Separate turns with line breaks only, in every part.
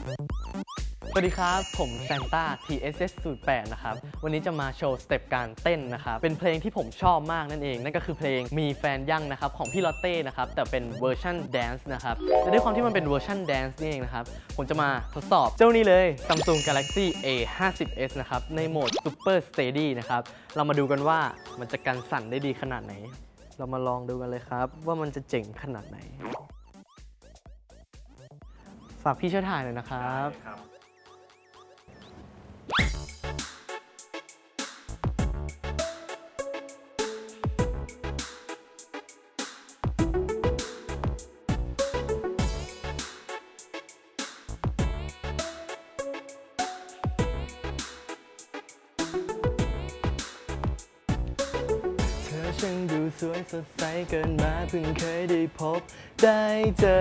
สวัสดีครับผมแซนต้า TSS08 นะครับวันนี้จะมาโชว์สเต็ปการเต้นนะครับเป็นเพลงที่ผมชอบมากนั่นเองนั่นก็คือเพลงมีแฟนยังนะครับของพี่ลอตเต้นะครับแต่เป็นเวอร์ชันแดนซ์นะครับและด้วยความที่มันเป็นเวอร์ชันแดนซ์นี่เองนะครับผมจะมาทดสอบเจ้านี้เลย Samsung Galaxy A50s นะครับในโหมด Super Steady นะครับเรามาดูกันว่ามันจะกันสั่นได้ดีขนาดไหนเรามาลองดูกันเลยครับว่ามันจะเจ๋งขนาดไหนฝากพี่ช่วยถ่ายหน่อยนะครับช่างดูสวยสดใสเกินมาเพิ่งเคยได้พบได้เจอ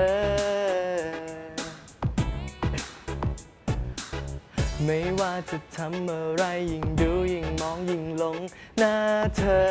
ไม่ว่าจะทำอะไรยิ่งดูยิ่งมองยิ่งหลงหน้าเธอ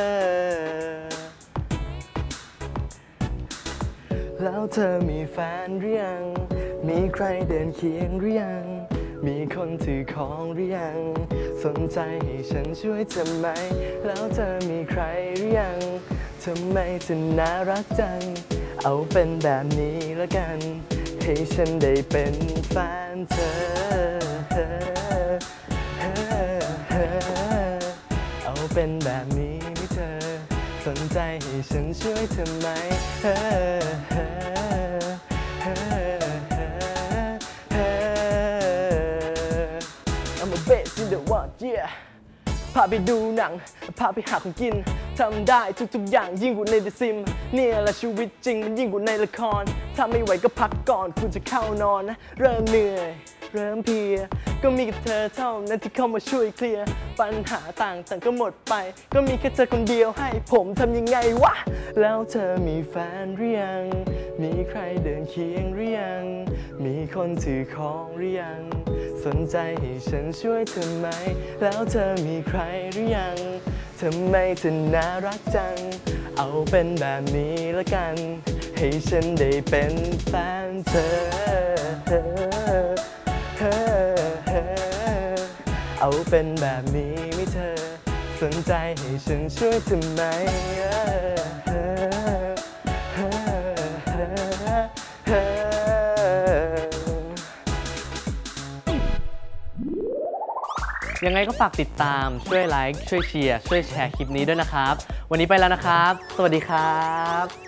แล้วเธอมีแฟนหรือยังมีใครเดินเคียงหรือยังมีคนถือของหรือยังสนใจให้ฉันช่วยเธอไหมแล้วเธอมีใครหรือยังทำไมเธอน่ารักจังเอาเป็นแบบนี้ละกันให้ฉันได้เป็นแฟนเธอเอาเป็นแบบนี้ไม่เธอสนใจให้ฉันช่วยเธอไหมI'm a bass in the world yeah พาไปดูหนังพาไปหาของกินทำได้ทุกๆอย่างยิ่งกว่าในThe Simsเนี่ยแหละชีวิตจริงมันยิ่งกว่าในละครถ้าไม่ไหวก็พักก่อนคุณจะเข้านอนนะเริ่มเหนื่อยเริ่มเพลียก็มีกับเธอเท่านั้นที่เข้ามาช่วยเคลียร์ปัญหาต่างๆก็หมดไปก็มีแค่เธอคนเดียวให้ผมทำยังไงวะแล้วเธอมีแฟนหรือยังมีใครเดินเคียงหรือยังมีคนถือของหรือยังสนใจให้ฉันช่วยเธอไหมแล้วเธอมีใครหรือยังทำไมเธอน่ารักจังเอาเป็นแบบนี้ละกันให้ฉันได้เป็นแฟนเธอเอาเป็นแบบนี้ไม่เธอสนใจให้ฉันช่วยเธอไหมยังไงก็ฝากติดตามช่วยไลค์ช่วยเชียร์ช่วยแชร์คลิปนี้ด้วยนะครับวันนี้ไปแล้วนะครับสวัสดีครับ